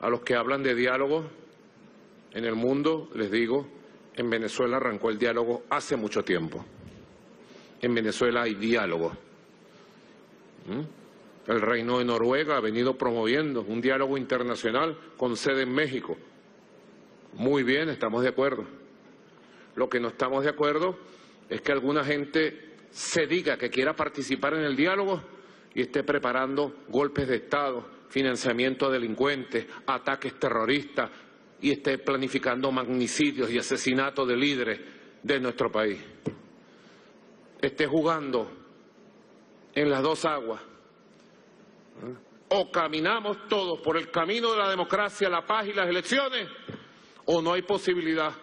A los que hablan de diálogo en el mundo, les digo, en Venezuela arrancó el diálogo hace mucho tiempo. En Venezuela hay diálogo. El Reino de Noruega ha venido promoviendo un diálogo internacional con sede en México. Muy bien, estamos de acuerdo. Lo que no estamos de acuerdo es que alguna gente se diga que quiera participar en el diálogo y esté preparando golpes de Estado, financiamiento a delincuentes, ataques terroristas y esté planificando magnicidios y asesinatos de líderes de nuestro país. Esté jugando en las dos aguas. O caminamos todos por el camino de la democracia, la paz y las elecciones, o no hay posibilidad.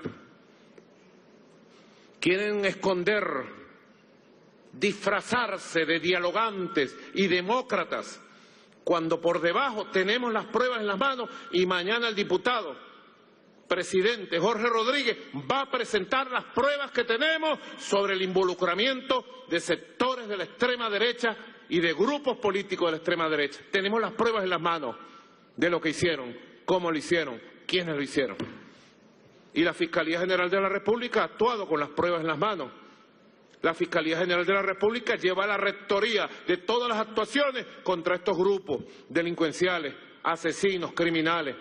Quieren esconder, disfrazarse de dialogantes y demócratas, cuando por debajo tenemos las pruebas en las manos y mañana el diputado presidente Jorge Rodríguez va a presentar las pruebas que tenemos sobre el involucramiento de sectores de la extrema derecha y de grupos políticos de la extrema derecha. Tenemos las pruebas en las manos de lo que hicieron, cómo lo hicieron, quiénes lo hicieron. Y la Fiscalía General de la República ha actuado con las pruebas en las manos. La Fiscalía General de la República lleva la rectoría de todas las actuaciones contra estos grupos delincuenciales, asesinos, criminales.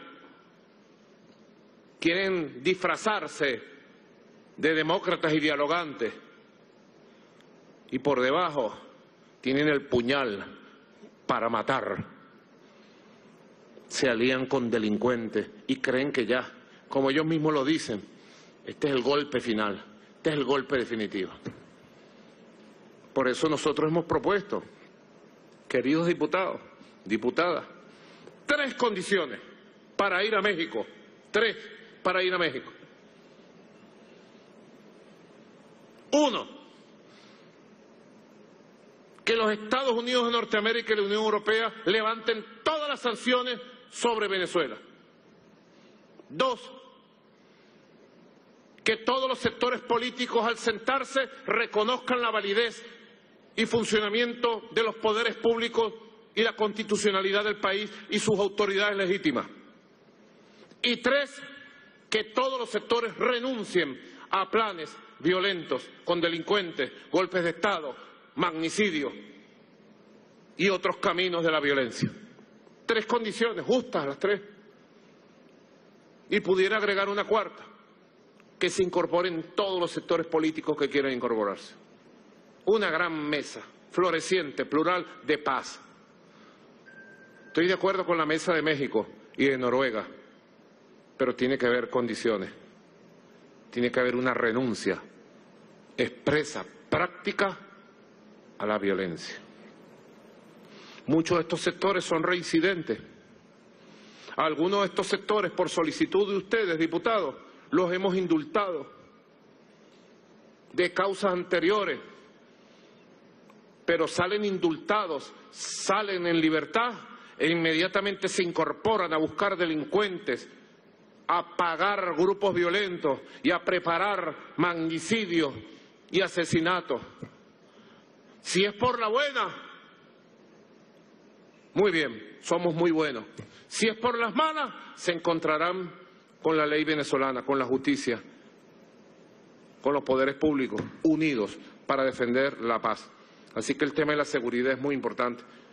Quieren disfrazarse de demócratas y dialogantes y por debajo tienen el puñal para matar. Se alían con delincuentes y creen que ya, como ellos mismos lo dicen, este es el golpe final, este es el golpe definitivo. Por eso nosotros hemos propuesto, queridos diputados, diputadas, 3 condiciones para ir a México, 3 para ir a México. 1, que los Estados Unidos de Norteamérica y la Unión Europea levanten todas las sanciones sobre Venezuela. 2, que todos los sectores políticos al sentarse reconozcan la validez y funcionamiento de los poderes públicos y la constitucionalidad del país y sus autoridades legítimas. Y 3, que todos los sectores renuncien a planes violentos con delincuentes, golpes de Estado, magnicidios y otros caminos de la violencia. 3 condiciones, justas las 3. Y pudiera agregar una 4, que se incorporen todos los sectores políticos que quieran incorporarse. Una gran mesa, floreciente, plural, de paz. Estoy de acuerdo con la mesa de México y de Noruega, pero tiene que haber condiciones. Tiene que haber una renuncia expresa, práctica, a la violencia. Muchos de estos sectores son reincidentes. Algunos de estos sectores, por solicitud de ustedes, diputados, los hemos indultado de causas anteriores, pero salen indultados, salen en libertad e inmediatamente se incorporan a buscar delincuentes, a pagar grupos violentos y a preparar magnicidios y asesinatos. Si es por la buena, muy bien, somos muy buenos. Si es por las malas, se encontrarán con la ley venezolana, con la justicia, con los poderes públicos unidos para defender la paz. Así que el tema de la seguridad es muy importante.